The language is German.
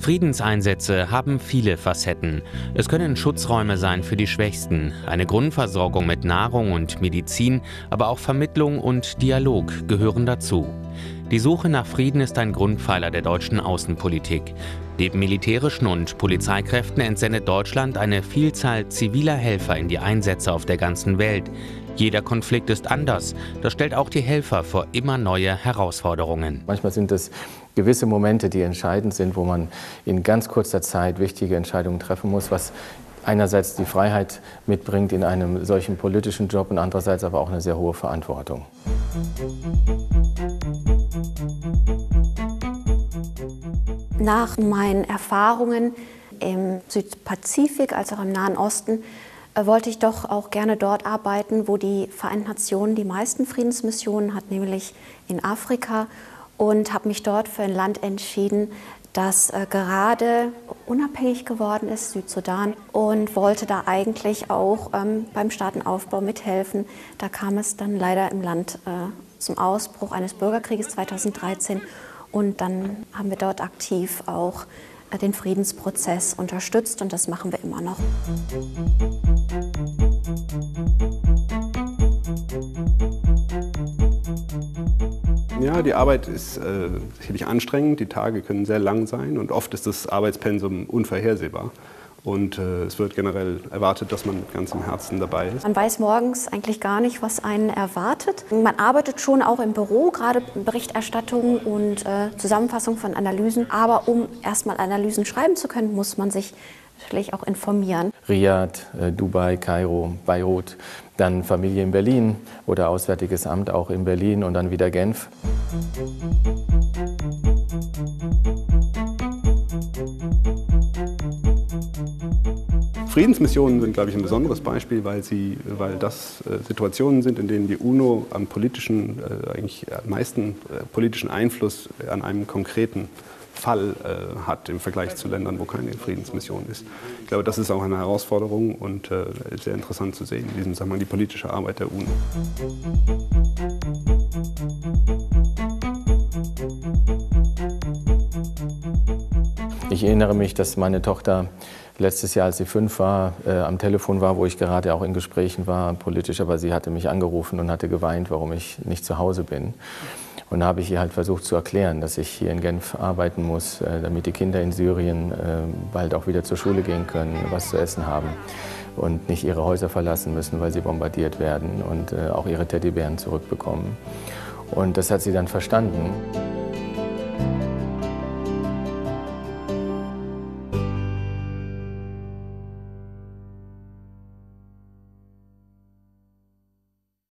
Friedenseinsätze haben viele Facetten. Es können Schutzräume sein für die Schwächsten, eine Grundversorgung mit Nahrung und Medizin, aber auch Vermittlung und Dialog gehören dazu. Die Suche nach Frieden ist ein Grundpfeiler der deutschen Außenpolitik. Neben militärischen und Polizeikräften entsendet Deutschland eine Vielzahl ziviler Helfer in die Einsätze auf der ganzen Welt. Jeder Konflikt ist anders. Das stellt auch die Helfer vor immer neue Herausforderungen. Manchmal sind es gewisse Momente, die entscheidend sind, wo man in ganz kurzer Zeit wichtige Entscheidungen treffen muss, was einerseits die Freiheit mitbringt in einem solchen politischen Job und andererseits aber auch eine sehr hohe Verantwortung. Nach meinen Erfahrungen im Südpazifik als auch im Nahen Osten wollte ich doch auch gerne dort arbeiten, wo die Vereinten Nationen die meisten Friedensmissionen hat, nämlich in Afrika, und habe mich dort für ein Land entschieden, das gerade unabhängig geworden ist, Südsudan, und wollte da eigentlich auch beim Staatenaufbau mithelfen. Da kam es dann leider im Land zum Ausbruch eines Bürgerkrieges 2013 und dann haben wir dort aktiv auch den Friedensprozess unterstützt und das machen wir immer noch. Ja, die Arbeit ist sicherlich anstrengend, die Tage können sehr lang sein und oft ist das Arbeitspensum unvorhersehbar. Und es wird generell erwartet, dass man mit ganzem Herzen dabei ist. Man weiß morgens eigentlich gar nicht, was einen erwartet. Man arbeitet schon auch im Büro, gerade Berichterstattung und Zusammenfassung von Analysen. Aber um erstmal Analysen schreiben zu können, muss man sich natürlich auch informieren. Riyadh, Dubai, Kairo, Beirut, dann Familie in Berlin oder Auswärtiges Amt auch in Berlin und dann wieder Genf. Friedensmissionen sind, glaube ich, ein besonderes Beispiel, weil das Situationen sind, in denen die UNO am eigentlich am meisten politischen Einfluss an einem konkreten Fall hat im Vergleich zu Ländern, wo keine Friedensmission ist. Ich glaube, das ist auch eine Herausforderung und sehr interessant zu sehen, in diesem Zusammenhang die politische Arbeit der UNO. Ich erinnere mich, dass meine Tochter letztes Jahr, als sie 5 war, am Telefon war, wo ich gerade auch in Gesprächen war, politisch, aber sie hatte mich angerufen und hatte geweint, warum ich nicht zu Hause bin. Und da habe ich ihr halt versucht zu erklären, dass ich hier in Genf arbeiten muss, damit die Kinder in Syrien bald auch wieder zur Schule gehen können, was zu essen haben und nicht ihre Häuser verlassen müssen, weil sie bombardiert werden und auch ihre Teddybären zurückbekommen. Und das hat sie dann verstanden.